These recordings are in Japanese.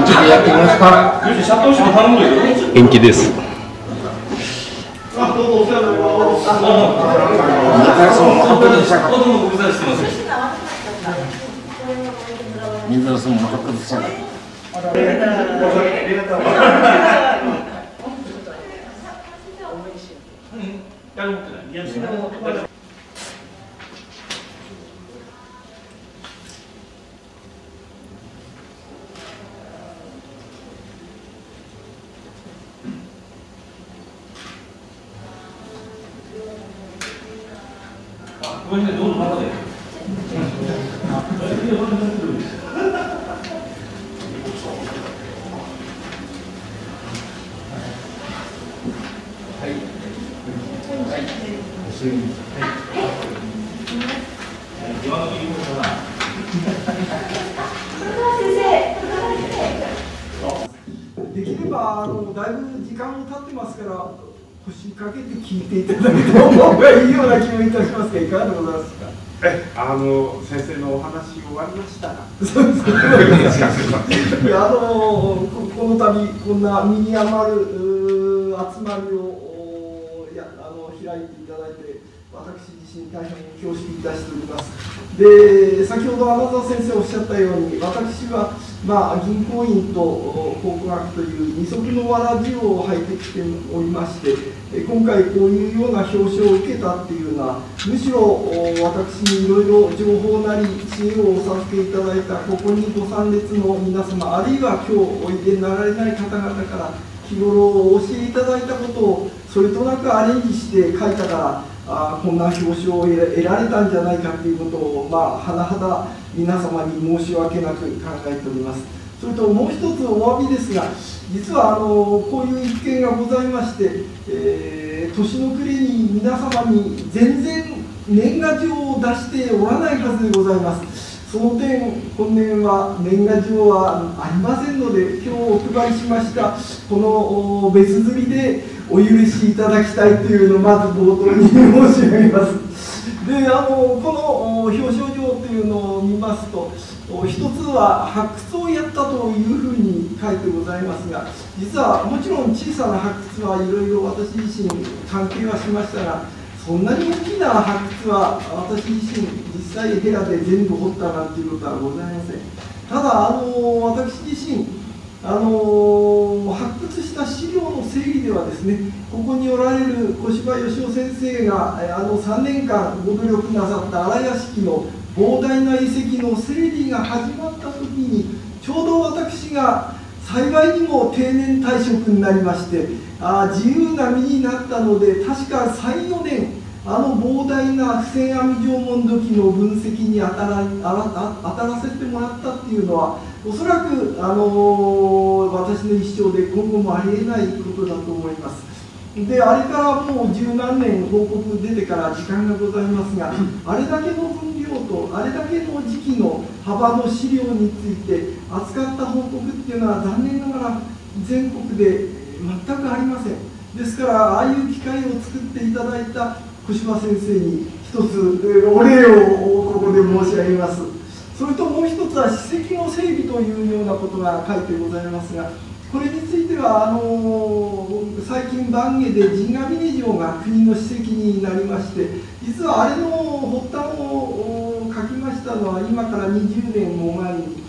ちでやってみますか。元気です。水野さんも発掘したい。ごめんなさい、どうぞまだで。 できればだいぶ時間も経ってますから腰掛けて聞いていただいた方がいいような気もいたしますがいかがでございますか。 先生のお話終わりました。 そうですね。いやこの度こんな身に余る集まりを開いていただいて私自身大変恐縮いたしております。で先ほど穴澤先生おっしゃったように私は、銀行員と考古学という二足のわらじを履いてきておりまして今回こういうような表彰を受けたっていうのはむしろ私にいろいろ情報なり知恵をお授けいただいたここにご参列の皆様あるいは今日おいでになられない方々から日頃お教えいただいたことをそれとなくアレンジして書いたからこんな表彰を得られたんじゃないかということを甚だ皆様に申し訳なく考えております。それともう一つお詫びですが実はこういう一件がございまして、年の暮れに皆様に全然年賀状を出しておらないはずでございます。その点、本年は年賀状はありませんので、今日お配りしましたこの別釣りでお許しいただきたいというのをまず冒頭に申し上げます。で、この表彰状というのを見ますと、一つは発掘をやったというふうに書いてございますが、実はもちろん小さな発掘はいろいろ私自身関係はしましたが、そんなに大きな発掘は私自身実際ヘラで全部掘ったなんていうことはございません。ただ私自身発掘した資料の整理ではですねここにおられる小柴義夫先生が3年間ご努力なさった荒屋敷の膨大な遺跡の整理が始まった時にちょうど私が幸いにも定年退職になりまして自由な身になったので確か3、4年膨大な付箋網縄文土器の分析に当たらせてもらったっていうのはおそらく私の一生で今後もありえないことだと思います。であれからもう十何年報告出てから時間がございますがあれだけの分量とあれだけの時期の幅の資料について扱った報告っていうのは残念ながら全国で全くありません。ですからああいう機会を作っていただいた小柴先生に一つお礼をここで申し上げます。それともう一つは史跡の整備というようなことが書いてございますがこれについては最近番下で陣ヶ峰城が国の史跡になりまして実はあれの発端を書きましたのは今から20年も前に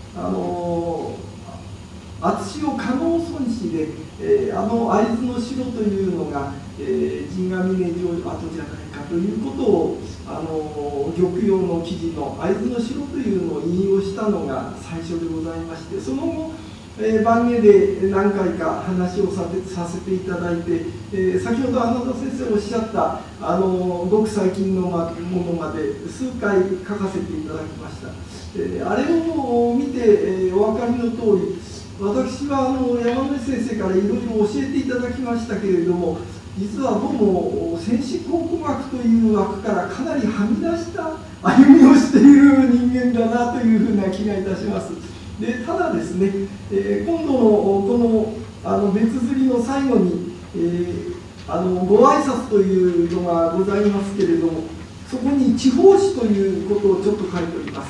厚塩加納村市で、会津の城というのが、陣ヶ峰城跡じゃないかということを玉葉の記事の会津の城というのを引用したのが最初でございましてその後、番下で何回か話をさせていただいて、先ほど穴田先生おっしゃったごく最近のものまで数回書かせていただきました。あれを見て、お分かりの通り私は山根先生からいろいろ教えていただきましたけれども実はどうも戦士考古学という枠からかなりはみ出した歩みをしている人間だなというふうな気がいたします。でただですね、今度のこの別釣りの最後に、ご挨拶というのがございますけれどもそこに地方史ということをちょっと書いております。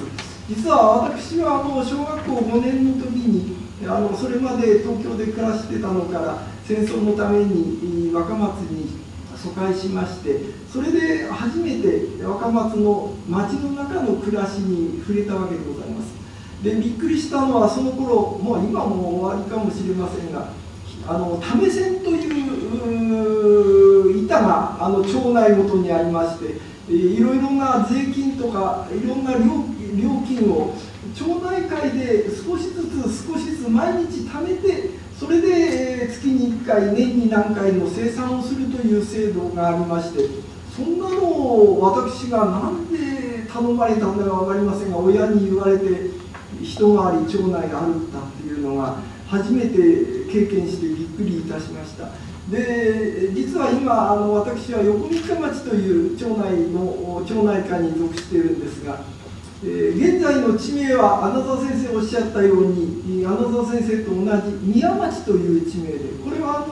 実は私は小学校5年の時にそれまで東京で暮らしてたのから戦争のために若松に疎開しまして、それで初めて若松の町の中の暮らしに触れたわけでございます。でびっくりしたのは、その頃もう今も終わりかもしれませんが、為線という板が町内ごとにありまして、いろいろな税金とかいろんな料金を町内会で少しずつ毎日貯めて、それで月に1回年に何回の生産をするという制度がありまして、そんなのを私がなんで頼まれたんだか分かりませんが、親に言われて一回り町内歩いたっていうのが初めて経験してびっくりいたしました。で実は今私は横三日町という町内会に属しているんですが、現在の地名は穴澤先生おっしゃったように穴澤先生と同じ宮町という地名で、これは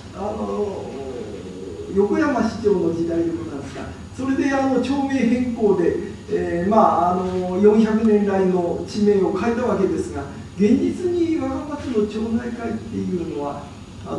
横山市長の時代でございますが、それで町名変更で、400年来の地名を変えたわけですが、現実に若松の町内会っていうのは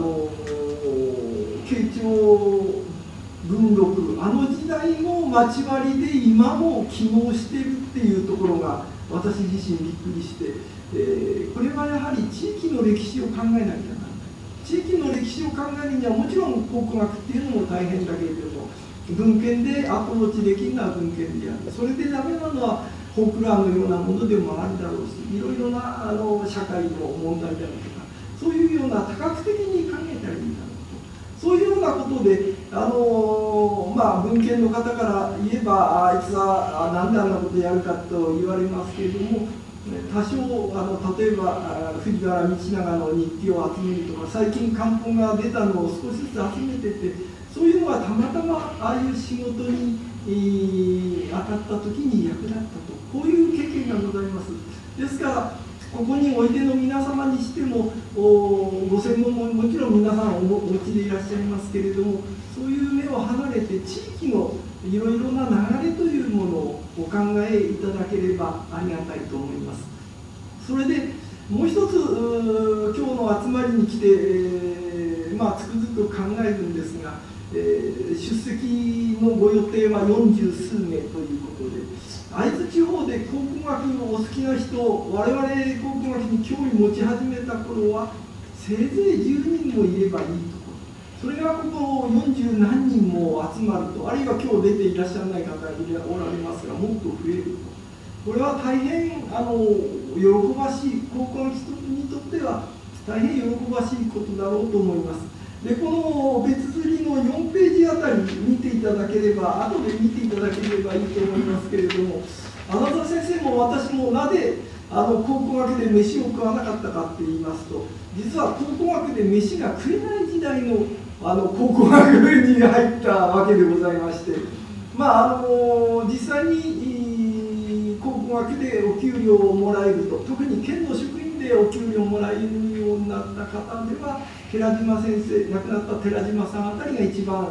慶長文禄時代の町割りで今も機能しているっていうところが私自身びっくりして、これはやはり地域の歴史を考えなきゃならない。地域の歴史を考えるにはもちろん考古学っていうのも大変だけれども、文献でアプローチできるのは文献である。それでダメなのはフォークラーのようなものでもあるだろうし、いろいろな社会の問題であるとか、そういうような多角的に考えたらいいんだろうと、そういうようなことで文献の方から言えば、あいつは何であんなことやるかと言われますけれども、多少例えば藤原道長の日記を集めるとか、最近漢本が出たのを少しずつ集めてて、そういうのがたまたまああいう仕事に当たった時に役立ったと、こういう経験がございます。ですからここにおいでの皆様にしてもご専門ももちろん皆さんお持ちでいらっしゃいますけれども、そういう目を離れて地域のいろいろな流れというものをお考えいただければありがたいと思います。それでもう一つ今日の集まりに来て、つくづく考えるんですが、出席のご予定は40数名ということで、会津地方で考古学お好きな人、我々考古学に興味持ち始めた頃はせいぜい10人もいればいいところ、それがここ40何人も集まると、あるいは今日出ていらっしゃらない方がおられますが、もっと増えると、これは大変喜ばしい、考古学にとっては大変喜ばしいことだろうと思います。でこの別釣りの4ページあたり見ていただければ、後で見ていただければいいと思いますけれども、穴澤先生も私もなぜ考古学で飯を食わなかったかって言いますと、実は考古学で飯が食えない時代の考古学に入ったわけでございまして、実際に考古学でお給料をもらえると、特に県の職員でお給料をもらえるようになった方では寺島先生、亡くなった寺島さんあたりが一番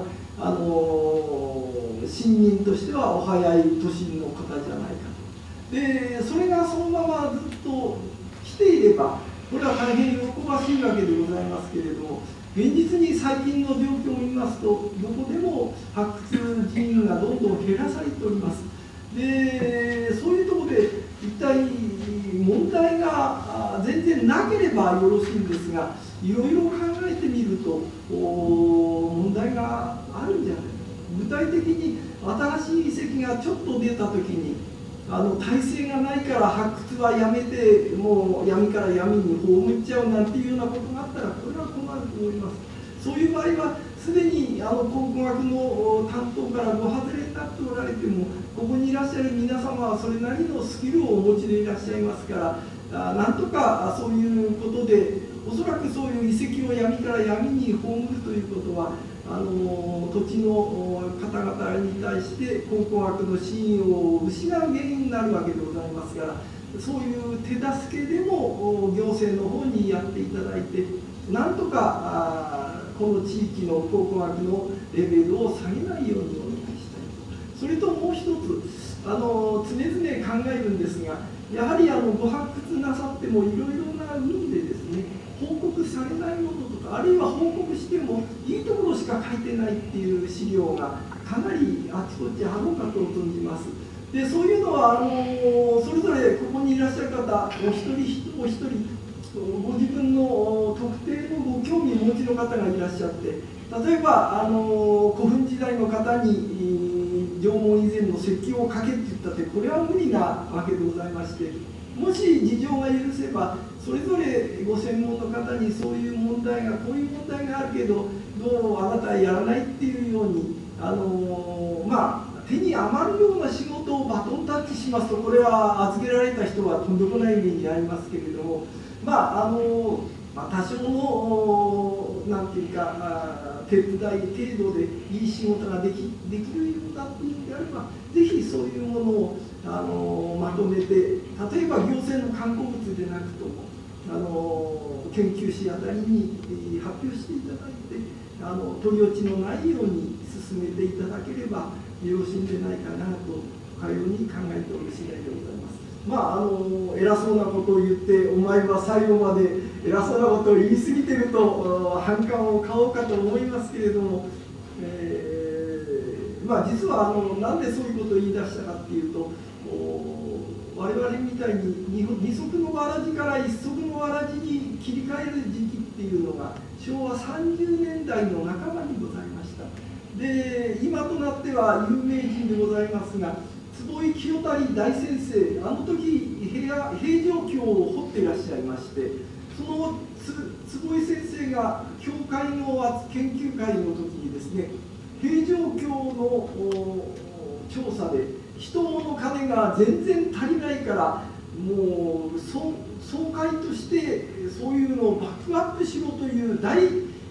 新任としてはお早い年の方じゃないかと。でそれがそのままずっと来ていれば、これは大変喜ばしいわけでございますけれども、現実に最近の状況を見ますと、どこでも発掘人員がどんどん減らされております。でそういうところで一体問題が全然なければよろしいんですが、いろいろ考えてみると問題があるんじゃないか。具体的に新しい遺跡がちょっと出た時に体制がないから発掘はやめて、もう闇から闇に葬っちゃうなんていうようなことがあったら、これは困ると思います。そういう場合はすでに考古学の担当からご外れになっておられても、ここにいらっしゃる皆様はそれなりのスキルをお持ちでいらっしゃいますから、なんとかそういうことで、おそらくそういう遺跡を闇から闇に葬るということは、土地の方々に対して考古学の信用を失う原因になるわけでございますから、そういう手助けでも行政の方にやっていただいて、なんとかこの地域の考古学のレベルを下げないようにお願いしたいと。それともう一つ常々考えるんですが、 やはりご発掘なさってもいろいろな運でですね、報告されないものとか、あるいは報告してもいいところしか書いてないっていう資料がかなりあちこちあろうかと存じます。でそういうのはそれぞれここにいらっしゃる方お一人お一人ご自分の特定のご興味をお持ちの方がいらっしゃって、例えば古墳時代の方に縄文以前の石器を書けって言ったってこれは無理なわけでございまして、もし事情が許せばそれぞれご専門の方にそういう問題がこういう問題があるけどどうあなたはやらないっていうように手に余るような仕事をバトンタッチしますと、これは預けられた人はとんでもない目に遭いますけれども、多少のなんていうか手伝い程度でいい仕事ができるようだっていうんであれば、ぜひそういうものをまとめて、例えば行政の観光物でなくとも研究士あたりに発表していただいて、取り落ちのないように進めていただければよろしいんでないかなとかように考えておる次第でございます。偉そうなことを言って、お前は最後まで偉そうなことを言い過ぎてると反感を買おうかと思いますけれども、実はなんでそういうことを言い出したかっていうと、我々みたいに二足のわらじから一足のわらじに切り替える時期っていうのが昭和30年代の半ばにございました。で今となっては有名人でございますが、坪井清谷大先生、あの時平城京を掘っていらっしゃいまして、その坪井先生が教会の研究会の時にですね、平城京の調査で人物金が全然足りないから、もう総会としてそういうのをバックアップしろという大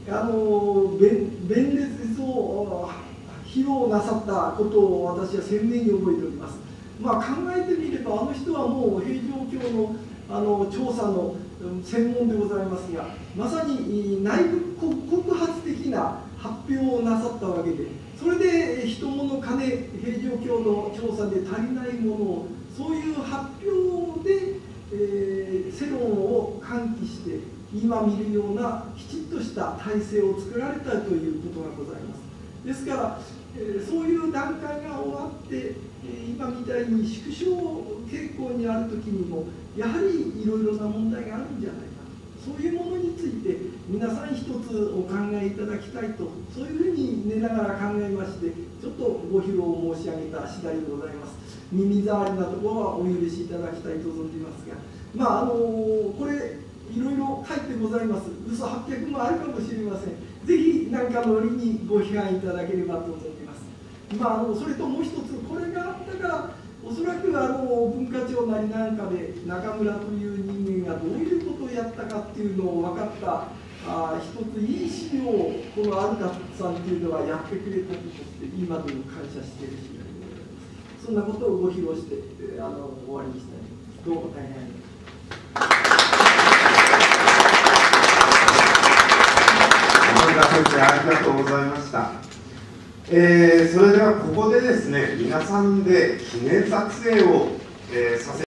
弁列を披露なさったことを私は鮮明に覚えております。考えてみればあの人はもう平城京の調査の専門でございますが、まさに内部告発的な発表をなさったわけで、それで人物金平城京の調査で足りないものをそういう発表で、世論を喚起して今見るようなきちっとした体制を作られたということがございます。ですから、そういう段階が終わって、今みたいに縮小傾向にある時にもやはりいろいろな問題があるんじゃないかと、そういうものについて皆さん一つお考えいただきたいと、そういうふうに寝ながら考えまして、ちょっとご披露を申し上げた次第でございます。耳障りなところはお許しいただきたいと存じますが、これいろいろ書いてございます。嘘800もあるかもしれません。ぜひ何かの折にご批判いただければと思います。それともう一つ、これがあったから、おそらく文化庁なりなんかで中村という人間がどういうことをやったかっていうのを分かった一ついい資料をこのアルカさんっていうのはやってくれたとして今でも感謝している次第でございます。そんなことをご披露して終わりにしたいと思います。どうも大変先生、ありがとうございました。それではここでですね、皆さんで記念撮影を、させ